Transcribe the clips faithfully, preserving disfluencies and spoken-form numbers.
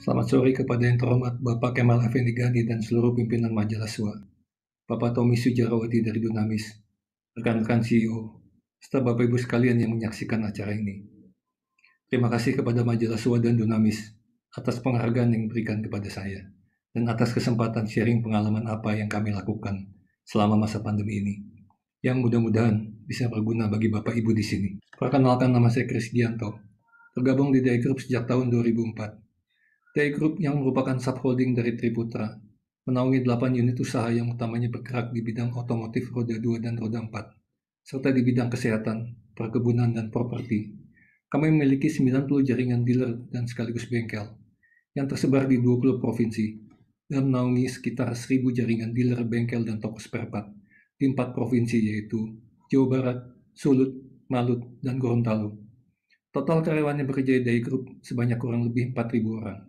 Selamat sore kepada yang terhormat Bapak Kemal Effendi Gani dan seluruh pimpinan Majalah Sua, Bapak Tommy Sujarawati dari Dunamis, rekan-rekan C E O, serta Bapak Ibu sekalian yang menyaksikan acara ini. Terima kasih kepada Majalah Sua dan Dunamis atas penghargaan yang diberikan kepada saya dan atas kesempatan sharing pengalaman apa yang kami lakukan selama masa pandemi ini, yang mudah-mudahan bisa berguna bagi Bapak Ibu di sini. Perkenalkan, nama saya Kris Gianto, tergabung di Dai Group sejak tahun dua ribu empat. Dai Group yang merupakan subholding dari Triputra, menaungi delapan unit usaha yang utamanya bergerak di bidang otomotif roda dua dan roda empat, serta di bidang kesehatan, perkebunan, dan properti. Kami memiliki sembilan puluh jaringan dealer dan sekaligus bengkel yang tersebar di dua puluh provinsi dan menaungi sekitar seribu jaringan dealer, bengkel, dan toko spare part di empat provinsi, yaitu Jawa Barat, Sulut, Malut, dan Gorontalo. Total karyawan yang bekerja di Dai Group sebanyak kurang lebih empat ribu orang.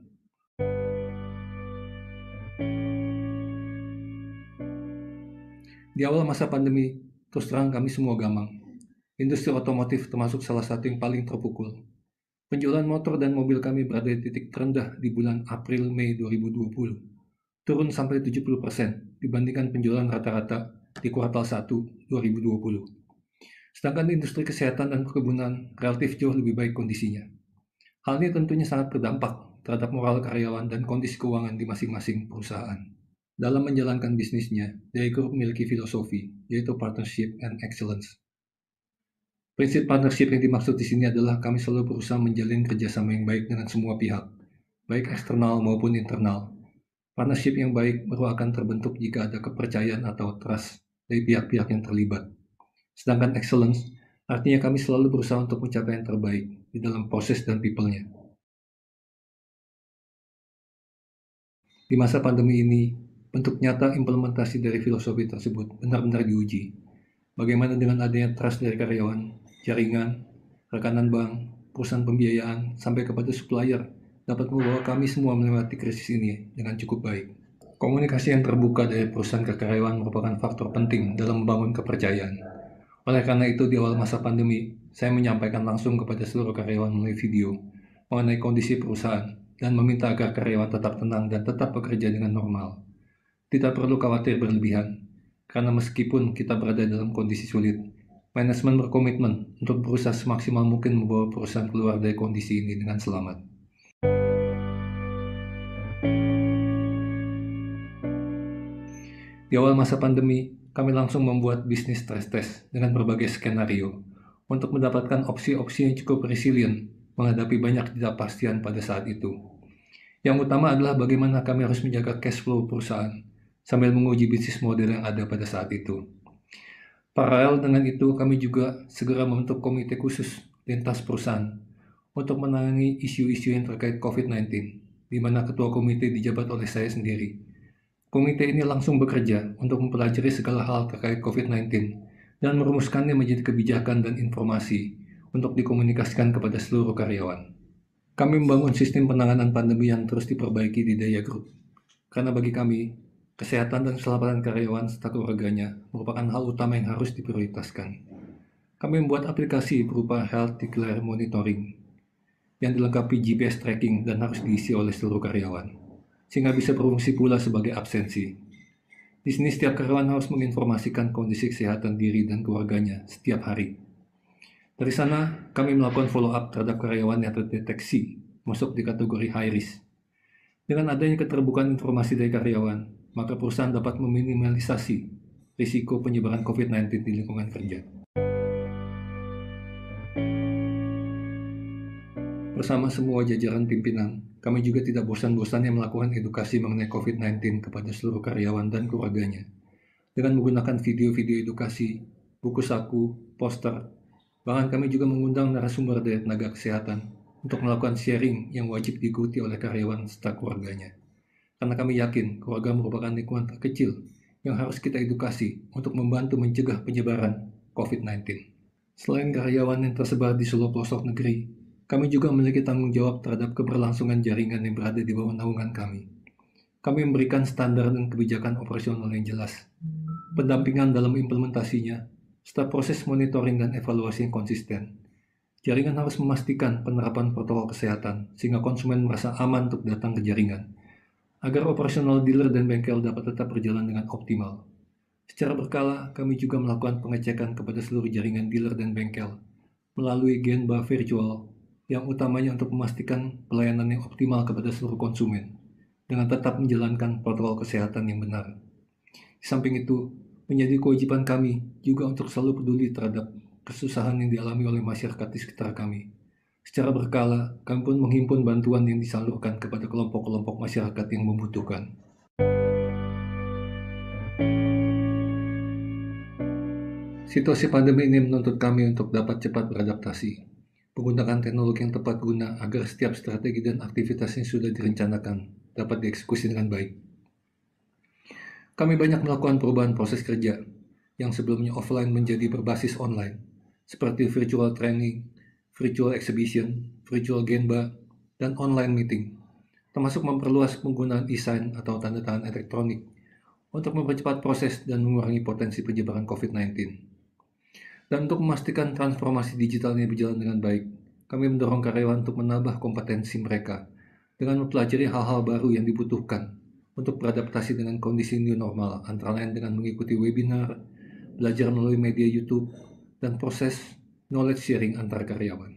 Di awal masa pandemi, terus terang kami semua gamang. Industri otomotif termasuk salah satu yang paling terpukul. Penjualan motor dan mobil kami berada di titik terendah di bulan April-Mei dua ribu dua puluh, turun sampai tujuh puluh persen dibandingkan penjualan rata-rata di kuartal satu dua ribu dua puluh. Sedangkan industri kesehatan dan perkebunan relatif jauh lebih baik kondisinya. Hal ini tentunya sangat berdampak terhadap moral karyawan dan kondisi keuangan di masing-masing perusahaan. Dalam menjalankan bisnisnya, Dai Group memiliki filosofi, yaitu partnership and excellence. Prinsip partnership yang dimaksud di sini adalah kami selalu berusaha menjalin kerjasama yang baik dengan semua pihak, baik eksternal maupun internal. Partnership yang baik baru akan terbentuk jika ada kepercayaan atau trust dari pihak-pihak yang terlibat. Sedangkan excellence artinya kami selalu berusaha untuk mencapai yang terbaik di dalam proses dan people-nya. Di masa pandemi ini, bentuk nyata implementasi dari filosofi tersebut benar-benar diuji. Bagaimana dengan adanya trust dari karyawan, jaringan, rekanan bank, perusahaan pembiayaan, sampai kepada supplier dapat membawa kami semua melewati krisis ini dengan cukup baik. Komunikasi yang terbuka dari perusahaan ke karyawan merupakan faktor penting dalam membangun kepercayaan. Oleh karena itu, di awal masa pandemi, saya menyampaikan langsung kepada seluruh karyawan melalui video mengenai kondisi perusahaan dan meminta agar karyawan tetap tenang dan tetap bekerja dengan normal. Tidak perlu khawatir berlebihan, karena meskipun kita berada dalam kondisi sulit, manajemen berkomitmen untuk berusaha semaksimal mungkin membawa perusahaan keluar dari kondisi ini dengan selamat. Di awal masa pandemi, kami langsung membuat bisnis stress test dengan berbagai skenario untuk mendapatkan opsi-opsi yang cukup resilient menghadapi banyak ketidakpastian pada saat itu. Yang utama adalah bagaimana kami harus menjaga cash flow perusahaan sambil menguji bisnis model yang ada pada saat itu. Paralel dengan itu, kami juga segera membentuk komite khusus lintas perusahaan untuk menangani isu-isu yang terkait covid sembilan belas, di mana ketua komite dijabat oleh saya sendiri. Komite ini langsung bekerja untuk mempelajari segala hal terkait covid sembilan belas dan merumuskannya menjadi kebijakan dan informasi untuk dikomunikasikan kepada seluruh karyawan. Kami membangun sistem penanganan pandemi yang terus diperbaiki di Dai Group, karena bagi kami, kesehatan dan keselamatan karyawan serta keluarganya merupakan hal utama yang harus diprioritaskan. Kami membuat aplikasi berupa Health Declare Monitoring yang dilengkapi G P S tracking dan harus diisi oleh seluruh karyawan, sehingga bisa berfungsi pula sebagai absensi. Di sini setiap karyawan harus menginformasikan kondisi kesehatan diri dan keluarganya setiap hari. Dari sana, kami melakukan follow-up terhadap karyawan yang terdeteksi masuk di kategori high risk. Dengan adanya keterbukaan informasi dari karyawan, maka perusahaan dapat meminimalisasi risiko penyebaran covid sembilan belas di lingkungan kerja. Bersama semua jajaran pimpinan, kami juga tidak bosan-bosannya melakukan edukasi mengenai covid sembilan belas kepada seluruh karyawan dan keluarganya. Dengan menggunakan video-video edukasi, buku saku, poster, bahkan kami juga mengundang narasumber dari tenaga kesehatan untuk melakukan sharing yang wajib diikuti oleh karyawan serta keluarganya. Karena kami yakin keluarga merupakan lingkungan terkecil yang harus kita edukasi untuk membantu mencegah penyebaran covid sembilan belas. Selain karyawan yang tersebar di seluruh pelosok negeri, kami juga memiliki tanggung jawab terhadap keberlangsungan jaringan yang berada di bawah naungan kami. Kami memberikan standar dan kebijakan operasional yang jelas, pendampingan dalam implementasinya, serta proses monitoring dan evaluasi yang konsisten. Jaringan harus memastikan penerapan protokol kesehatan sehingga konsumen merasa aman untuk datang ke jaringan, agar operasional dealer dan bengkel dapat tetap berjalan dengan optimal. Secara berkala, kami juga melakukan pengecekan kepada seluruh jaringan dealer dan bengkel melalui Genba virtual yang utamanya untuk memastikan pelayanan yang optimal kepada seluruh konsumen dengan tetap menjalankan protokol kesehatan yang benar. Di samping itu, menjadi kewajiban kami juga untuk selalu peduli terhadap kesusahan yang dialami oleh masyarakat di sekitar kami. Secara berkala, kami pun menghimpun bantuan yang disalurkan kepada kelompok-kelompok masyarakat yang membutuhkan. Situasi pandemi ini menuntut kami untuk dapat cepat beradaptasi, menggunakan teknologi yang tepat guna agar setiap strategi dan aktivitas yang sudah direncanakan dapat dieksekusi dengan baik. Kami banyak melakukan perubahan proses kerja yang sebelumnya offline menjadi berbasis online, seperti virtual training, virtual exhibition, virtual Genba, dan online meeting, termasuk memperluas penggunaan e-sign atau tanda tangan elektronik untuk mempercepat proses dan mengurangi potensi penyebaran covid sembilan belas. Dan untuk memastikan transformasi digital ini berjalan dengan baik, kami mendorong karyawan untuk menambah kompetensi mereka dengan mempelajari hal-hal baru yang dibutuhkan untuk beradaptasi dengan kondisi new normal, antara lain dengan mengikuti webinar, belajar melalui media YouTube, dan proses knowledge sharing antar karyawan.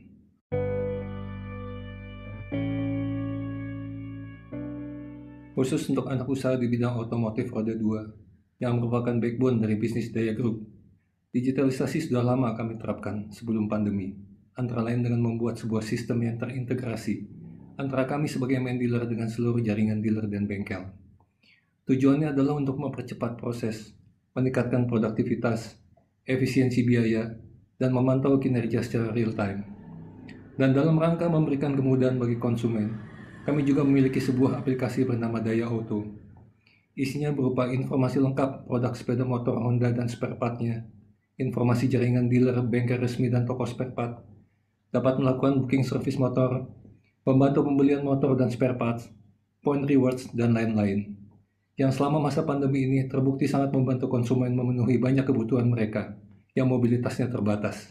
Khusus untuk anak usaha di bidang otomotif roda dua, yang merupakan backbone dari bisnis Daya Group, digitalisasi sudah lama kami terapkan sebelum pandemi, antara lain dengan membuat sebuah sistem yang terintegrasi antara kami sebagai main dealer dengan seluruh jaringan dealer dan bengkel. Tujuannya adalah untuk mempercepat proses, meningkatkan produktivitas, efisiensi biaya, dan memantau kinerja secara real-time. Dan dalam rangka memberikan kemudahan bagi konsumen, kami juga memiliki sebuah aplikasi bernama Daya Auto. Isinya berupa informasi lengkap produk sepeda motor Honda dan spare part-nya, informasi jaringan dealer, bengkel resmi, dan toko spare part, dapat melakukan booking servis motor, membantu pembelian motor dan spare parts, point rewards, dan lain-lain. Yang selama masa pandemi ini terbukti sangat membantu konsumen memenuhi banyak kebutuhan mereka yang mobilitasnya terbatas.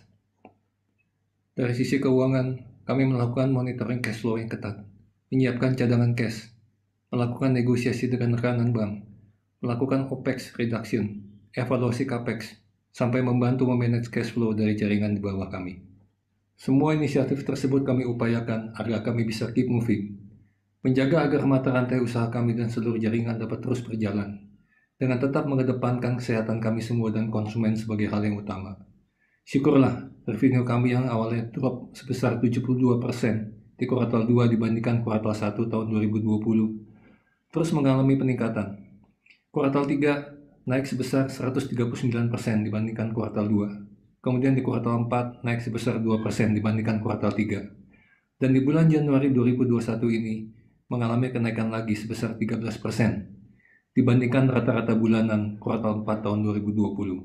Dari sisi keuangan, kami melakukan monitoring cash flow yang ketat, menyiapkan cadangan cash, melakukan negosiasi dengan rekanan bank, melakukan OPEX reduction, evaluasi CAPEX, sampai membantu memanage cash flow dari jaringan di bawah kami. Semua inisiatif tersebut kami upayakan agar kami bisa keep moving, menjaga agar mata rantai usaha kami dan seluruh jaringan dapat terus berjalan, dengan tetap mengedepankan kesehatan kami semua dan konsumen sebagai hal yang utama. Syukurlah, revenue kami yang awalnya drop sebesar tujuh puluh dua persen di kuartal dua dibandingkan kuartal satu tahun dua ribu dua puluh, terus mengalami peningkatan. Kuartal tiga naik sebesar seratus tiga puluh sembilan persen dibandingkan kuartal dua. Kemudian di kuartal empat naik sebesar dua persen dibandingkan kuartal tiga. Dan di bulan Januari dua ribu dua puluh satu ini mengalami kenaikan lagi sebesar tiga belas persen dibandingkan rata-rata bulanan kuartal empat tahun dua ribu dua puluh.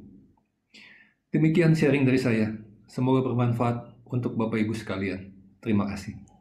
Demikian sharing dari saya. Semoga bermanfaat untuk Bapak Ibu sekalian. Terima kasih.